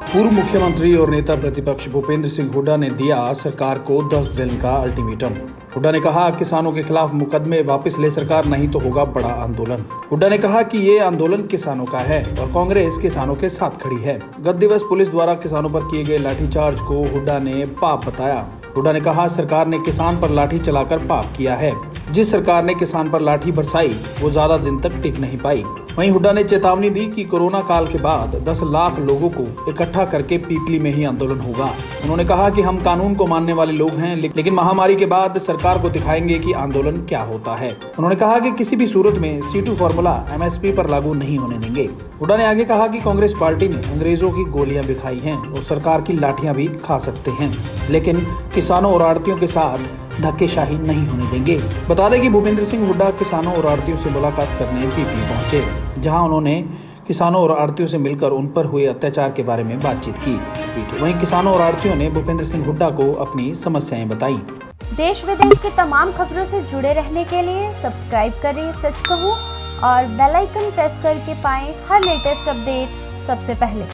पूर्व मुख्यमंत्री और नेता प्रतिपक्ष भूपेंद्र सिंह हुड्डा ने दिया सरकार को 10 दिन का अल्टीमेटम। हुड्डा ने कहा, किसानों के खिलाफ मुकदमे वापस ले सरकार, नहीं तो होगा बड़ा आंदोलन। हुड्डा ने कहा कि ये आंदोलन किसानों का है और कांग्रेस किसानों के साथ खड़ी है। गत दिवस पुलिस द्वारा किसानों पर किए गए लाठीचार्ज को हुड्डा ने पाप बताया। हुड्डा ने कहा, सरकार ने किसान पर लाठी चलाकर पाप किया है। जिस सरकार ने किसान पर लाठी बरसाई वो ज्यादा दिन तक टिक नहीं पाई। वहीं हुड्डा ने चेतावनी दी कि कोरोना काल के बाद 10 लाख लोगों को इकट्ठा करके पीपली में ही आंदोलन होगा। उन्होंने कहा कि हम कानून को मानने वाले लोग हैं, लेकिन महामारी के बाद सरकार को दिखाएंगे कि आंदोलन क्या होता है। उन्होंने कहा कि किसी भी सूरत में C2 फॉर्मूला MSP पर लागू नहीं होने देंगे। हुड्डा ने आगे कहा कि कांग्रेस पार्टी ने अंग्रेजों की गोलियां भी खाई हैं और सरकार की लाठियां भी खा सकते हैं, लेकिन किसानों और आड़तियों के साथ धक्केशाही नहीं होने देंगे। बता दें कि भूपेंद्र सिंह हुड्डा किसानों और आड़तियों से मुलाकात करने पीपली पहुंचे, जहां उन्होंने किसानों और आड़तियों से मिलकर उन पर हुए अत्याचार के बारे में बातचीत की। वहीं किसानों और आड़तियों ने भूपेंद्र सिंह हुड्डा को अपनी समस्याएं बताई। देश विदेश की तमाम खबरों से जुड़े रहने के लिए सब्सक्राइब करें सच कहूं और बेल आइकन प्रेस करके पाएं हर लेटेस्ट अपडेट सबसे पहले।